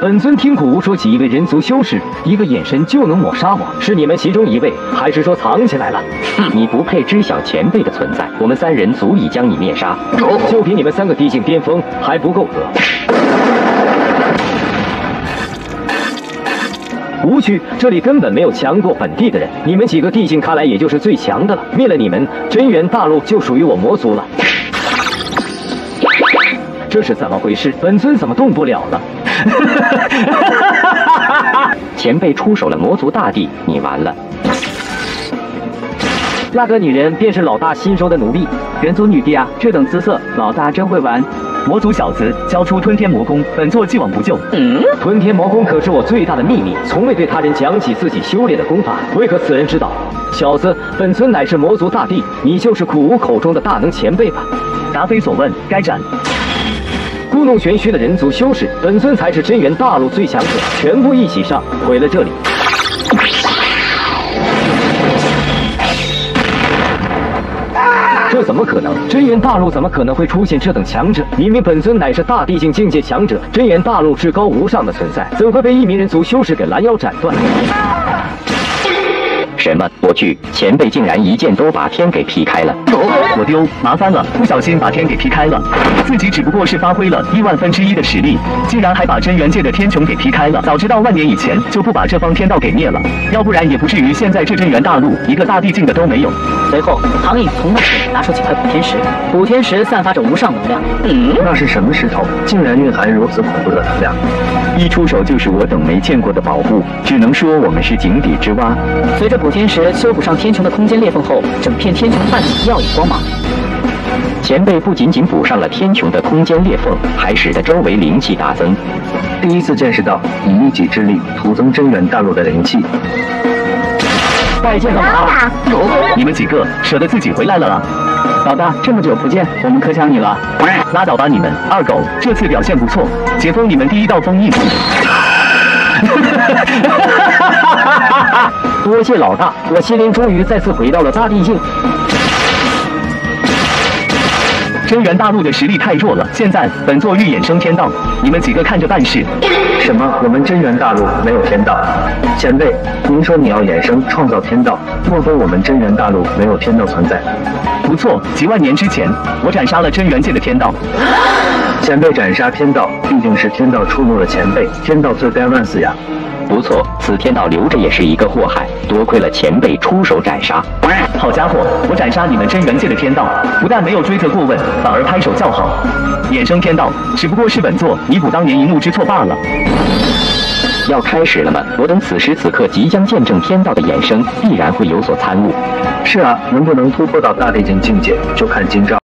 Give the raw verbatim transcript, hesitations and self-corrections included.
本尊听古说起一位人族修士，一个眼神就能抹杀我，是你们其中一位，还是说藏起来了？ 哼，你不配知晓前辈的存在，我们三人足以将你灭杀。 就凭你们三个地境巅峰还不够格。无趣，这里根本没有强过本地的人，你们几个地境看来也就是最强的了。灭了你们，真元大陆就属于我魔族了。这是怎么回事？本尊怎么动不了了？ 前辈出手了魔族大帝，你完了。 那个女人便是老大新收的奴婢。 人族女帝啊，这等姿色，老大真会玩。魔族小子，交出吞天魔功，本座既往不咎。 嗯，吞天魔功可是我最大的秘密，从未对他人讲起自己修炼的功法，为何此人知道？小子，本尊乃是魔族大帝，你就是苦无口中的大能前辈吧？ 答非所问，该斩。 故弄玄虚的人族修士，本尊才是真元大陆最强者，全部一起上，毁了这里。这怎么可能？真元大陆怎么可能会出现这等强者？明明本尊乃是大地境境界强者，真元大陆至高无上的存在，怎会被一名人族修士给拦腰斩断？ 什么？我去，前辈竟然一剑都把天给劈开了！ 我丢，麻烦了，不小心把天给劈开了。自己只不过是发挥了亿万分之一的实力，竟然还把真元界的天穹给劈开了。早知道万年以前就不把这方天道给灭了，要不然也不至于现在这真元大陆一个大地境的都没有。 随后，唐颖从那里拿出几块补天石，补天石散发着无上能量。 嗯，那是什么石头？竟然蕴含如此恐怖的能量！ 一出手就是我等没见过的宝物，只能说我们是井底之蛙。 随着补天石修补上天穹的空间裂缝后，整片天穹泛起耀眼光芒。 前辈不仅仅补上了天穹的空间裂缝，还使得周围灵气大增。 第一次见识到以一己之力徒增真元大陆的灵气。 拜见老大！你们几个舍得自己回来了啊？老大，这么久不见，我们可想你了。拉倒吧你们，二狗，这次表现不错，解封你们第一道封印。 多谢老大，我心灵终于再次回到了大地境。 真元大陆的实力太弱了，现在本座欲衍生天道，你们几个看着办事。 什么？我们真元大陆没有天道？前辈，您说你要衍生创造天道，莫非我们真元大陆没有天道存在？ 不错，几万年之前，我斩杀了真元界的天道。 前辈斩杀天道，毕竟是天道触怒了前辈，天道罪该万死呀。 不错，此天道留着也是一个祸害，多亏了前辈出手斩杀。 好家伙，我斩杀你们真元界的天道，不但没有追责过问，反而拍手叫好。衍生天道只不过是本座弥补当年一怒之错罢了。 要开始了吗？我等此时此刻即将见证天道的衍生，必然会有所参悟。 是啊，能不能突破到大地境境界，就看今朝。